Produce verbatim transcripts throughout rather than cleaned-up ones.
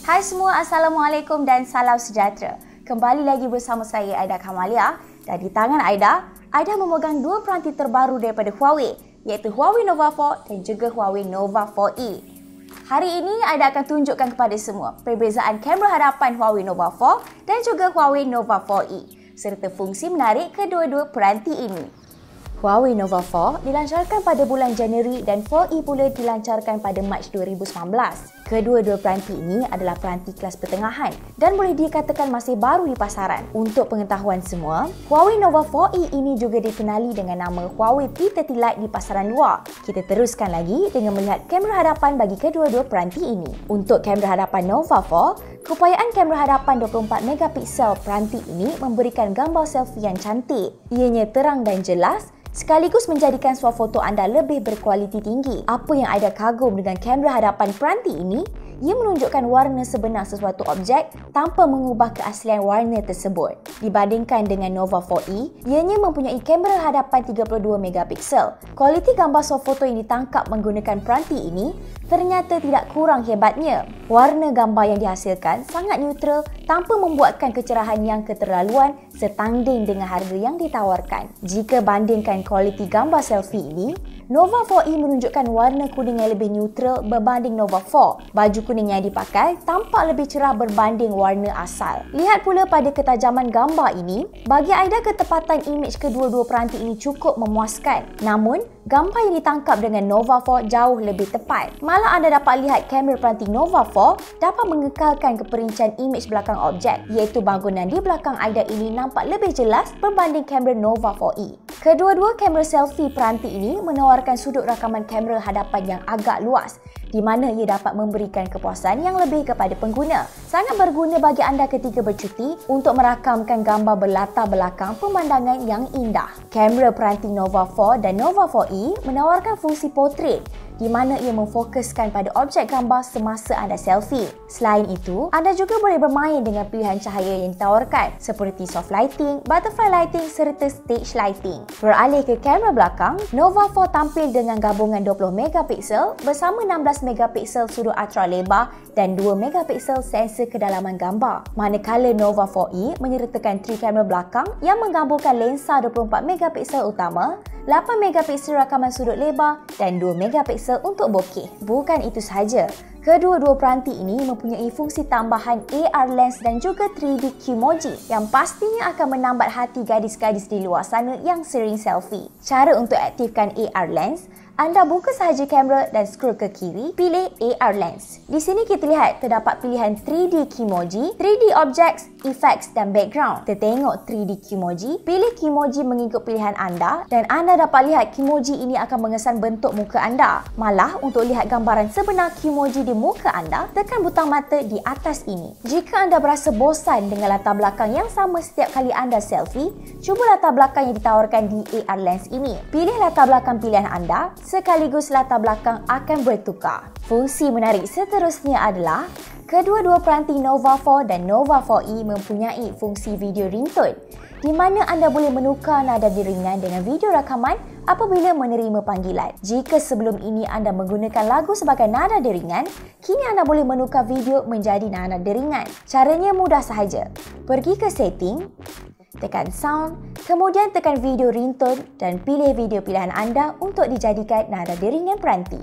Hai semua, Assalamualaikum dan salam sejahtera. Kembali lagi bersama saya Aida Kamalia dan di tangan Aida, Aida memegang dua peranti terbaru daripada Huawei iaitu Huawei Nova empat dan juga Huawei Nova empat E. Hari ini Aida akan tunjukkan kepada semua perbezaan kamera hadapan Huawei Nova empat dan juga Huawei Nova empat E serta fungsi menarik kedua-dua peranti ini. Huawei Nova empat dilancarkan pada bulan Januari dan empat E pula dilancarkan pada Mac dua ribu sembilan belas. Kedua-dua peranti ini adalah peranti kelas pertengahan dan boleh dikatakan masih baru di pasaran. Untuk pengetahuan semua, Huawei Nova empat E ini juga dikenali dengan nama Huawei P tiga puluh Lite di pasaran luar. Kita teruskan lagi dengan melihat kamera hadapan bagi kedua-dua peranti ini. Untuk kamera hadapan Nova empat, keupayaan kamera hadapan dua puluh empat megapiksel peranti ini memberikan gambar selfie yang cantik. Ianya terang dan jelas, sekaligus menjadikan swafoto anda lebih berkualiti tinggi. Apa yang Aida kagum dengan kamera hadapan peranti ini, ia menunjukkan warna sebenar sesuatu objek tanpa mengubah keaslian warna tersebut. Dibandingkan dengan Nova empat E, ianya mempunyai kamera hadapan tiga puluh dua megapiksel. Kualiti gambar swafoto yang ditangkap menggunakan peranti ini ternyata tidak kurang hebatnya. Warna gambar yang dihasilkan sangat neutral tanpa membuatkan kecerahan yang keterlaluan setanding dengan harga yang ditawarkan. Jika bandingkan kualiti gambar selfie ini, Nova empat E menunjukkan warna kuning yang lebih neutral berbanding Nova empat. Baju kuning yang dipakai tampak lebih cerah berbanding warna asal. Lihat pula pada ketajaman gambar ini, bagi Aida ketepatan imej kedua-dua peranti ini cukup memuaskan. Namun, gambar yang ditangkap dengan Nova empat jauh lebih tepat. Malah anda dapat lihat kamera peranti Nova empat dapat mengekalkan keperincian imej belakang objek, iaitu bangunan di belakang Aida ini nampak lebih jelas berbanding kamera Nova empat E. Kedua-dua kamera selfie peranti ini menawarkan sudut rakaman kamera hadapan yang agak luas, di mana ia dapat memberikan kepuasan yang lebih kepada pengguna. Sangat berguna bagi anda ketika bercuti untuk merakamkan gambar berlatar belakang pemandangan yang indah. Kamera peranti Nova empat dan Nova empat E menawarkan fungsi portrait, di mana ia memfokuskan pada objek gambar semasa anda selfie. Selain itu, anda juga boleh bermain dengan pilihan cahaya yang ditawarkan seperti soft lighting, butterfly lighting serta stage lighting. Beralih ke kamera belakang, Nova empat tampil dengan gabungan dua puluh megapiksel bersama enam belas megapiksel sudut ultra lebar dan dua megapiksel sensor kedalaman gambar. Manakala Nova empat E menyertakan tree kamera belakang yang menggabungkan lensa dua puluh empat megapiksel utama, lapan megapiksel rakaman sudut lebar dan dua megapiksel untuk bokeh. Bukan itu sahaja, kedua-dua peranti ini mempunyai fungsi tambahan A R lens dan juga tiga D Qmoji yang pastinya akan menambat hati gadis-gadis di luar sana yang sering selfie. Cara untuk aktifkan A R lens, anda buka sahaja kamera dan scroll ke kiri, pilih A R lens. Di sini kita lihat terdapat pilihan tiga D Qmoji, tiga D objects, effects dan background. Kita tengok tiga D Qmoji, pilih Qmoji mengikut pilihan anda dan anda dapat lihat Qmoji ini akan mengesan bentuk muka anda. Malah untuk lihat gambaran sebenar Qmoji di muka anda, tekan butang mata di atas ini. Jika anda berasa bosan dengan latar belakang yang sama setiap kali anda selfie, cuba latar belakang yang ditawarkan di A R lens ini. Pilih latar belakang pilihan anda, sekaligus latar belakang akan bertukar. Fungsi menarik seterusnya adalah kedua-dua peranti Nova empat dan Nova empat E mempunyai fungsi video ringtone, di mana anda boleh menukar nada deringan dengan video rakaman apabila menerima panggilan. Jika sebelum ini anda menggunakan lagu sebagai nada deringan, kini anda boleh menukar video menjadi nada deringan. Caranya mudah sahaja. Pergi ke setting, tekan sound, kemudian tekan video ringtone dan pilih video pilihan anda untuk dijadikan nada deringan peranti.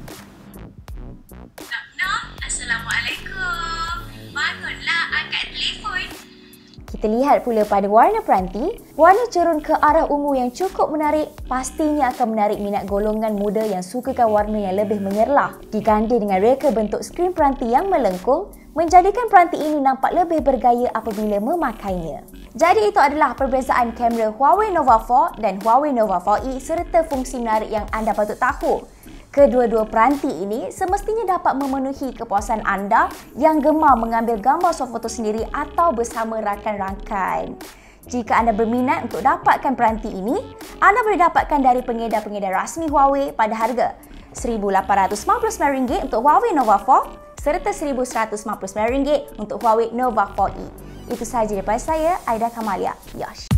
Nak nak, Assalamualaikum. Bangunlah, angkat telefon. Kita lihat pula pada warna peranti, warna cerun ke arah ungu yang cukup menarik pastinya akan menarik minat golongan muda yang sukakan warna yang lebih menyerlah. Diganding dengan reka bentuk skrin peranti yang melengkung, menjadikan peranti ini nampak lebih bergaya apabila memakainya. Jadi itu adalah perbezaan kamera Huawei Nova empat dan Huawei Nova empat E serta fungsi menarik yang anda patut tahu. Kedua-dua peranti ini semestinya dapat memenuhi kepuasan anda yang gemar mengambil gambar swafoto sendiri atau bersama rakan-rakan. Jika anda berminat untuk dapatkan peranti ini, anda boleh dapatkan dari pengedar-pengedar rasmi Huawei pada harga seribu lapan ratus sembilan puluh sembilan ringgit untuk Huawei Nova empat serta seribu seratus sembilan puluh sembilan ringgit untuk Huawei Nova empat E. Itu sahaja daripada saya, Aida Kamalia. Yosh.